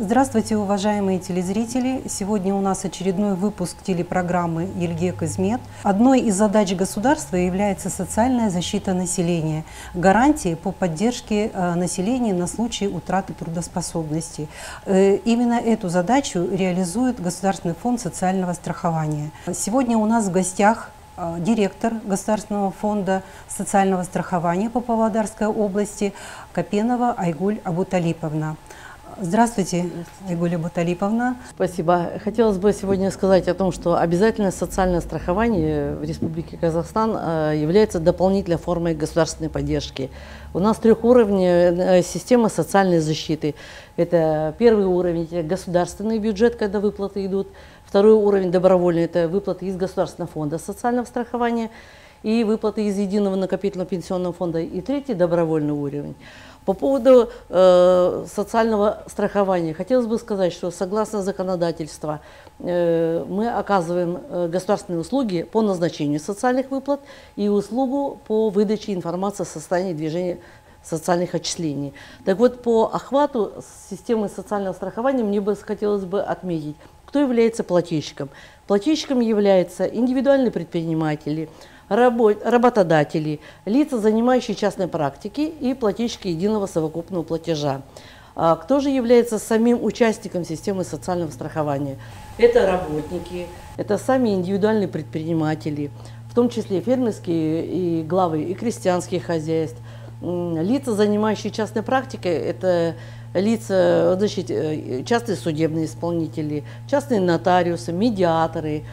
Здравствуйте, уважаемые телезрители! Сегодня у нас очередной выпуск телепрограммы «Ельгек Измет». Одной из задач государства является социальная защита населения, гарантии по поддержке населения на случай утраты трудоспособности. Именно эту задачу реализует Государственный фонд социального страхования. Сегодня у нас в гостях директор Государственного фонда социального страхования по Павлодарской области Копенова Айгуль Абуталиповна. Здравствуйте, Айгуль Абуталиповна. Спасибо. Хотелось бы сегодня сказать о том, что обязательное социальное страхование в Республике Казахстан является дополнительной формой государственной поддержки. У нас трехуровневая система социальной защиты. Это первый уровень – это государственный бюджет, когда выплаты идут. Второй уровень – добровольный – это выплаты из Государственного фонда социального страхования и выплаты из Единого накопительного пенсионного фонда. И третий – добровольный уровень. По поводу социального страхования хотелось бы сказать, что согласно законодательству мы оказываем государственные услуги по назначению социальных выплат и услугу по выдаче информации о состоянии движения социальных отчислений. Так вот, по охвату системы социального страхования мне бы хотелось бы отметить, кто является плательщиком. Плательщиком являются индивидуальные предприниматели, работодатели, лица, занимающие частной практикой и плательщики единого совокупного платежа. Кто же является самим участником системы социального страхования? Это работники, это сами индивидуальные предприниматели, в том числе фермерские и главы и крестьянских хозяйств. Лица, занимающие частной практикой, это лица, значит, частные судебные исполнители, частные нотариусы, медиаторы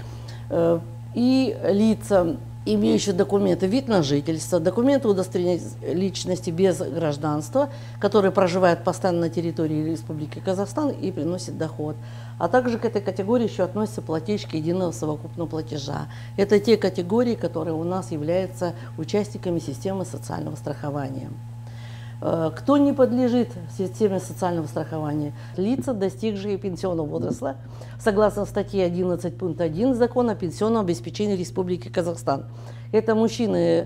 и лица, имеющие документы вид на жительство, документы удостоверения личности без гражданства, которые проживают постоянно на территории Республики Казахстан и приносят доход. А также к этой категории еще относятся плательщики единого совокупного платежа. Это те категории, которые у нас являются участниками системы социального страхования. Кто не подлежит системе социального страхования? Лица, достигшие пенсионного возраста, согласно статье 11 пункт 1 Закона о пенсионном обеспечении Республики Казахстан. Это мужчины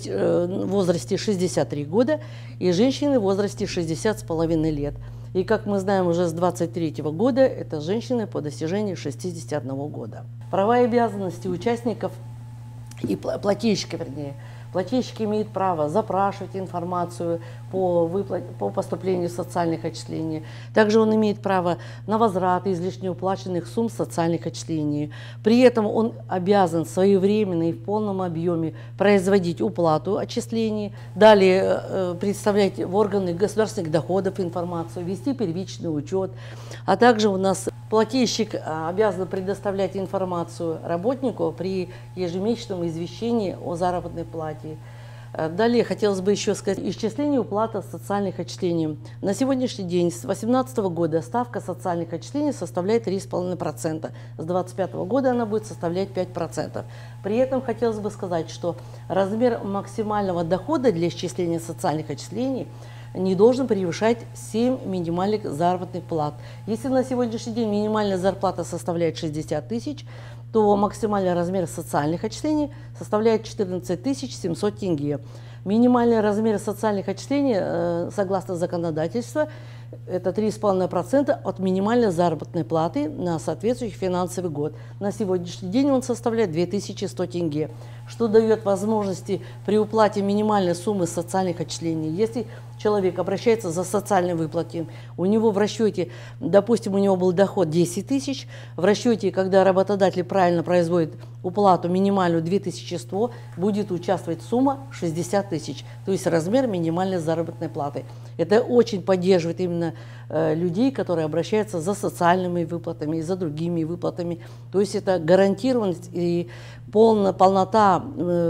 в возрасте 63 года и женщины в возрасте 60,5 лет. И, как мы знаем, уже с 23 года это женщины по достижении 61 года. Права и обязанности участников и плательщиков, вернее. Плательщик имеет право запрашивать информацию по поступлению социальных отчислений. Также он имеет право на возврат излишне уплаченных сумм социальных отчислений. При этом он обязан своевременно и в полном объеме производить уплату отчислений, далее представлять в органы государственных доходов информацию, вести первичный учет. А также у нас плательщик обязан предоставлять информацию работнику при ежемесячном извещении о заработной плате. Далее хотелось бы еще сказать, исчисление уплаты социальных отчислений. На сегодняшний день, с 2018 года, ставка социальных отчислений составляет 3,5%. С 2025 года она будет составлять 5%. При этом хотелось бы сказать, что размер максимального дохода для исчисления социальных отчислений не должен превышать 7 минимальных заработных плат. Если на сегодняшний день минимальная зарплата составляет 60 тысяч, то максимальный размер социальных отчислений составляет 14 700 тенге. Минимальный размер социальных отчислений, согласно законодательству, это 3,5% от минимальной заработной платы на соответствующий финансовый год. На сегодняшний день он составляет 2100 тенге, что дает возможности при уплате минимальной суммы социальных отчислений. Если человек обращается за социальной выплатой, у него в расчете, допустим, у него был доход 10 тысяч, в расчете, когда работодатель правильно производит уплату минимальную 2100, будет участвовать сумма 60 тысяч, то есть размер минимальной заработной платы. Это очень поддерживает именно людей, которые обращаются за социальными выплатами и за другими выплатами. То есть это гарантированность и полнота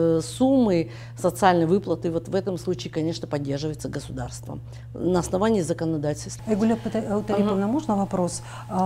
суммы социальной выплаты вот в этом случае, конечно, поддерживается государством на основании законодательства. Айгуль Абуталиповна, можно вопрос?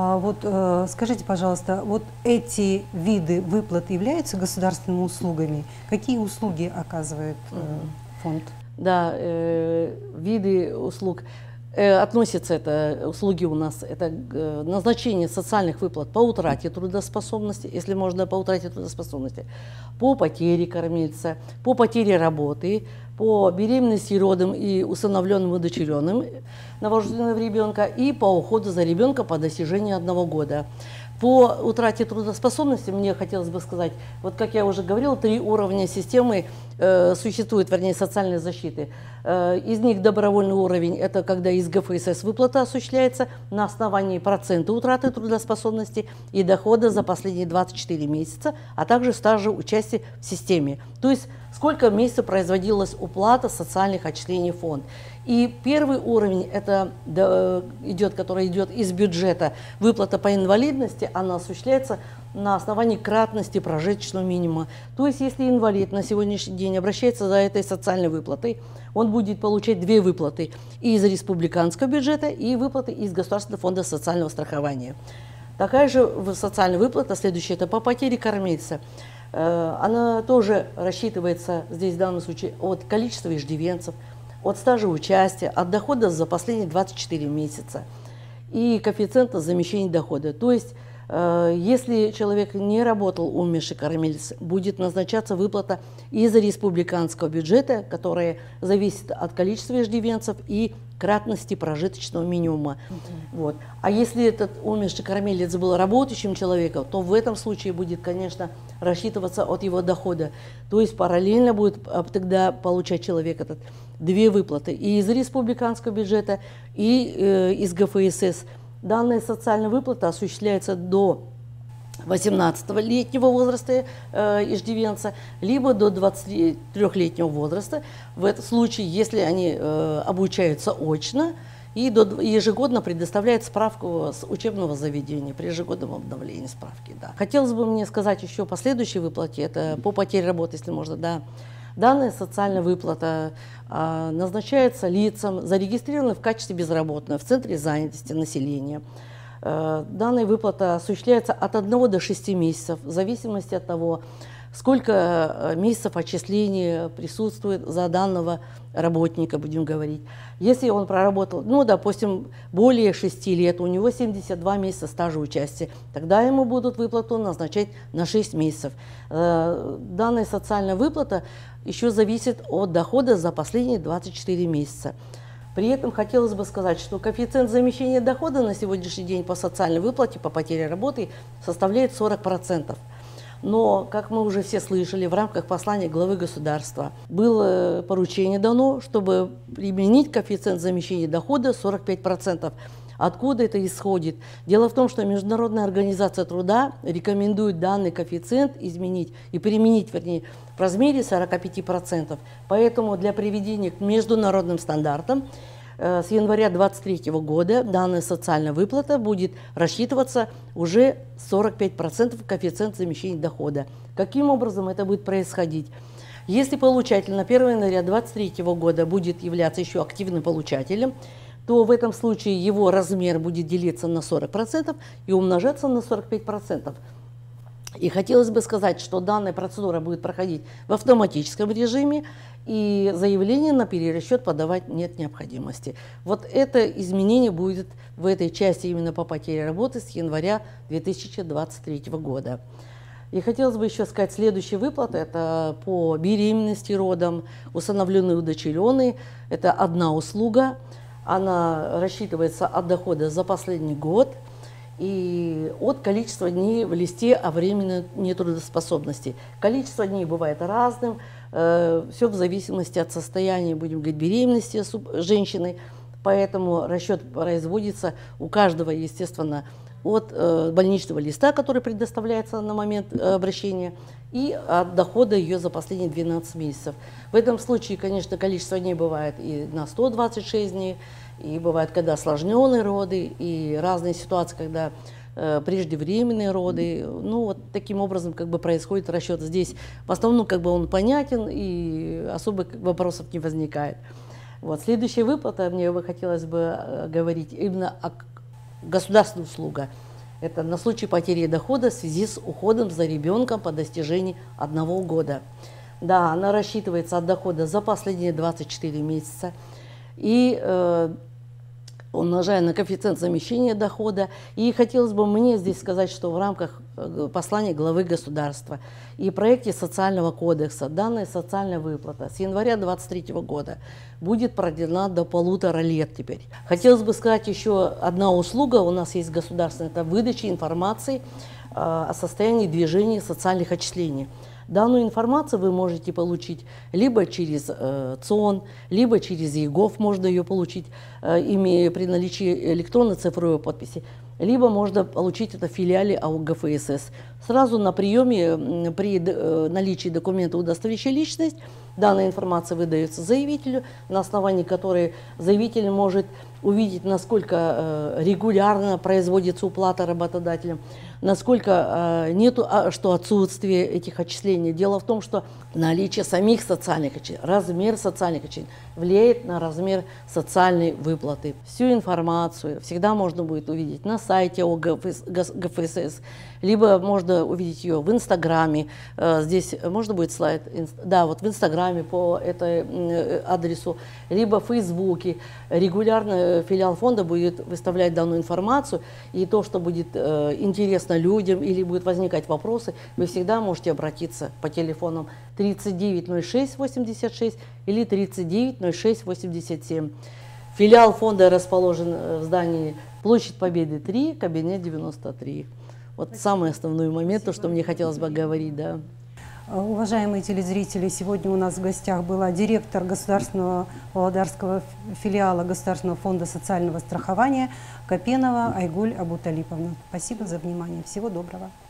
Скажите, пожалуйста, вот эти виды выплат являются государственными услугами? Какие услуги оказывает фонд? Да, виды услуг. Относится это, услуги у нас, это назначение социальных выплат по утрате трудоспособности, если можно по утрате трудоспособности, по потере кормильца, по потере работы, по беременности, родам и усыновленным, удочеренным новорожденного ребенка и по уходу за ребенком по достижении 1 года. По утрате трудоспособности мне хотелось бы сказать, вот как я уже говорила, 3 уровня системы существует, вернее, социальной защиты. Из них добровольный уровень – это когда из ГФСС выплата осуществляется на основании процента утраты трудоспособности и дохода за последние 24 месяца, а также стажа участия в системе. То есть сколько месяцев производилась уплата социальных отчислений в фонд. И первый уровень, это который идет из бюджета, выплата по инвалидности, она осуществляется на основании кратности прожиточного минимума. То есть, если инвалид на сегодняшний день обращается за этой социальной выплатой, он будет получать 2 выплаты и из республиканского бюджета, и выплаты из Государственного фонда социального страхования. Такая же социальная выплата, следующая, это по потере кормильца. Она тоже рассчитывается здесь в данном случае от количества иждивенцев, от стажа участия, от дохода за последние 24 месяца и коэффициента замещения дохода. То есть, если человек не работал умерший кормилец, будет назначаться выплата из республиканского бюджета, которая зависит от количества иждивенцев и кратности прожиточного минимума. Вот. А если этот умерший кормилец был работающим человеком, то в этом случае будет, конечно, рассчитываться от его дохода. То есть параллельно будет тогда получать человек этот 2 выплаты и из республиканского бюджета, и из ГФСС. Данная социальная выплата осуществляется до 18-летнего возраста иждивенца, либо до 23-летнего возраста. В этом случае, если они обучаются очно, и ежегодно предоставляет справку с учебного заведения при ежегодном обновлении справки. Да. Хотелось бы мне сказать еще по следующей выплате, это по потере работы, если можно, да. Данная социальная выплата назначается лицам, зарегистрированным в качестве безработного в Центре занятости населения. Данная выплата осуществляется от 1 до 6 месяцев, в зависимости от того, сколько месяцев отчисления присутствует за данного работника, будем говорить. Если он проработал, ну, допустим, более 6 лет, у него 72 месяца стажа участия, тогда ему будут выплату назначать на 6 месяцев. Данная социальная выплата еще зависит от дохода за последние 24 месяца. При этом хотелось бы сказать, что коэффициент замещения дохода на сегодняшний день по социальной выплате, по потере работы составляет 40%. Но, как мы уже все слышали, в рамках послания главы государства было поручение дано, чтобы применить коэффициент замещения дохода 45%. Откуда это исходит? Дело в том, что Международная организация труда рекомендует данный коэффициент изменить и применить, вернее, в размере 45%. Поэтому для приведения к международным стандартам с января 2023 года данная социальная выплата будет рассчитываться уже 45% коэффициент замещения дохода. Каким образом это будет происходить? Если получатель на 1 января 2023 года будет являться еще активным получателем, то в этом случае его размер будет делиться на 40% и умножаться на 45%. И хотелось бы сказать, что данная процедура будет проходить в автоматическом режиме, и заявление на перерасчет подавать нет необходимости. Вот это изменение будет в этой части именно по потере работы с января 2023 года. И хотелось бы еще сказать, следующая выплата – это по беременности, родам, усыновленные, удочеренные. Это одна услуга, она рассчитывается от дохода за последний год и от количества дней в листе о временной нетрудоспособности. Количество дней бывает разным, все в зависимости от состояния, будем говорить, беременности женщины, поэтому расчет производится у каждого, естественно, от больничного листа, который предоставляется на момент обращения, и от дохода ее за последние 12 месяцев. В этом случае, конечно, количество дней бывает и на 126 дней, и бывает, когда осложненные роды, и разные ситуации, когда преждевременные роды. Ну, вот таким образом как бы происходит расчет. Здесь в основном как бы он понятен, и особо вопросов не возникает. Вот. Следующая выплата, мне бы хотелось бы говорить именно о государственной услуге. Это на случай потери дохода в связи с уходом за ребенком по достижении 1 года. Да, она рассчитывается от дохода за последние 24 месяца. И умножая на коэффициент замещения дохода. И хотелось бы мне здесь сказать, что в рамках послания главы государства и проекте социального кодекса данная социальная выплата с января 2023 года будет продлена до 1,5 лет теперь. Хотелось бы сказать еще одна услуга у нас есть государственная, это выдача информации о состоянии движения социальных отчислений. Данную информацию вы можете получить либо через ЦОН, либо через ЕГОВ можно ее получить, имея при наличии электронной цифровой подписи, либо можно получить это в филиале АО ГФСС. Сразу на приеме при наличии документа, удостоверяющего личность, данная информация выдается заявителю, на основании которой заявитель может увидеть, насколько регулярно производится уплата работодателем, насколько нету, что отсутствие этих отчислений. Дело в том, что наличие самих социальных отчислений, размер социальных отчислений влияет на размер социальной выплаты. Всю информацию всегда можно будет увидеть на сайте ООО ГФСС, либо можно увидеть ее в Инстаграме. Здесь можно будет слайд, да, вот в Инстаграме по этой адресу, либо в Фейсбуке. Регулярно филиал фонда будет выставлять данную информацию, и то, что будет интересно людям или будут возникать вопросы, вы всегда можете обратиться по телефонам 390686 или 390687. Филиал фонда расположен в здании Площадь Победы 3, кабинет 93. Вот самый основной момент, то, что мне хотелось бы говорить, да. Уважаемые телезрители, сегодня у нас в гостях была директор государственного Володарского филиала Государственного фонда социального страхования Копенова Айгуль Абуталиповна. Спасибо за внимание. Всего доброго.